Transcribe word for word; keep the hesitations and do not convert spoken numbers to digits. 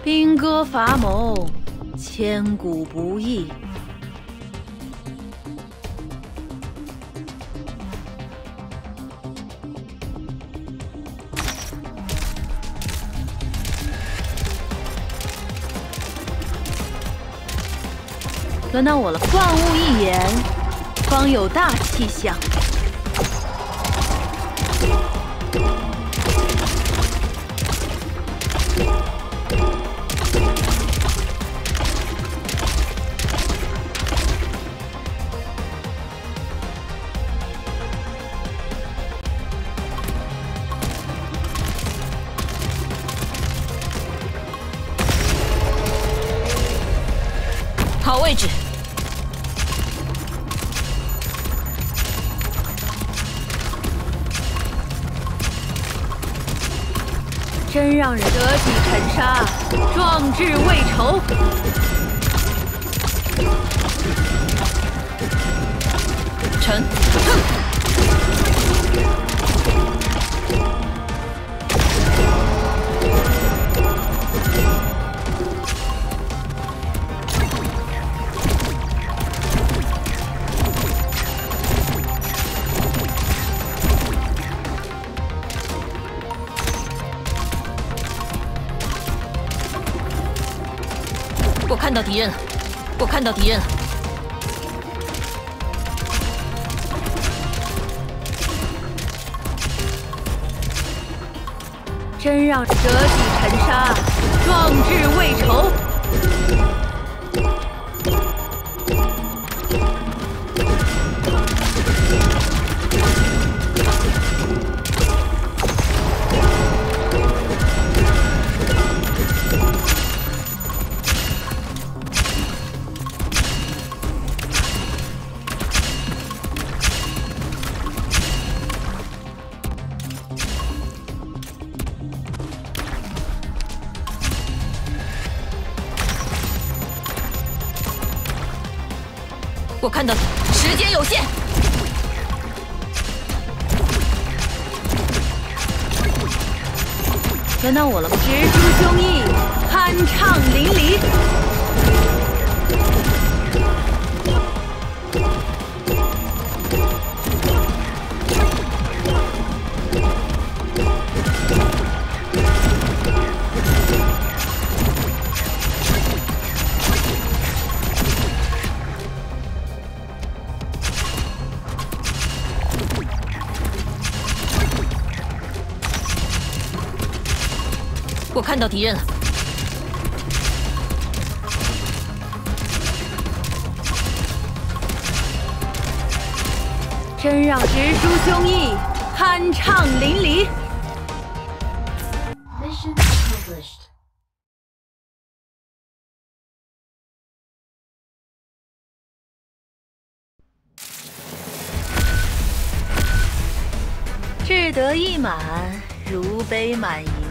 兵戈伐谋，千古不易。轮到我了，万物一言，方有大气象。 好位置。 真让人折戟沉沙，壮志未酬。 臣，哼！我看到敌人了，我看到敌人了。 真让折戟沉沙，壮志未酬。 我看到，时间有限。 轮到我了，直抒胸臆，酣畅淋漓。 我看到敌人了， 真让直抒胸臆，酣畅淋漓。Mission accomplished。志得意满，如杯满盈。